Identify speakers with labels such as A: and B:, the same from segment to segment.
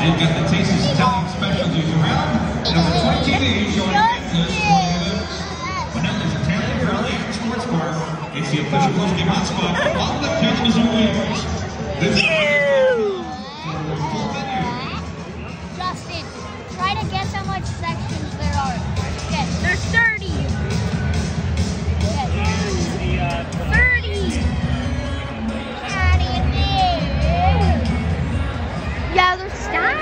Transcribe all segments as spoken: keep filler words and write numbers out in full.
A: They've got the Taste of Italian specialties around. Number twenty is your Atlas twenty-eight. But now there's Italian Rally and Sports Bar. It's the official whiskey hotspot for all the Kalamazoo Whalers. This is full menu.
B: Justin, try to guess how much sections there are. Yes, there's thirty. Yes. thirty. How do you think? Yeah, there's stop.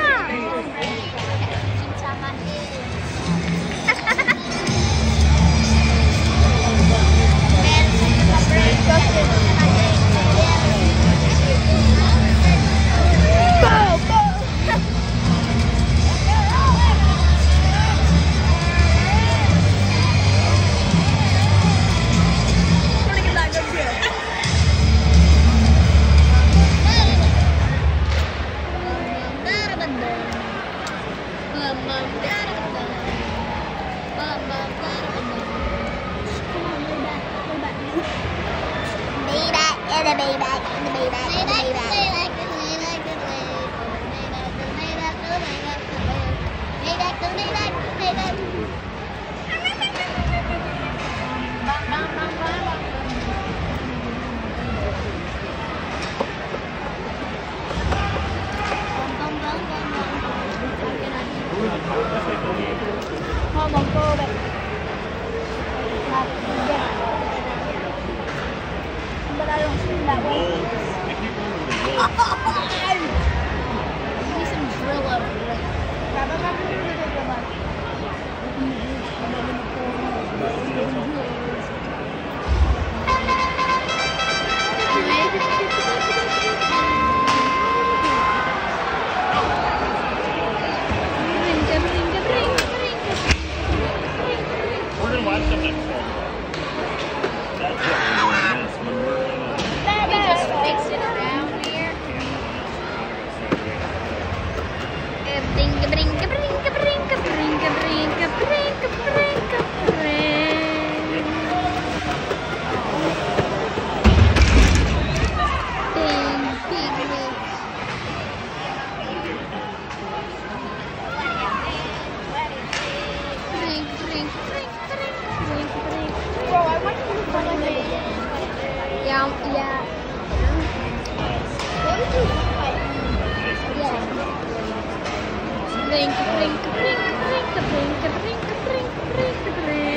B: Brink, brink, brink, brink, brink, brink, brink, brink, brink.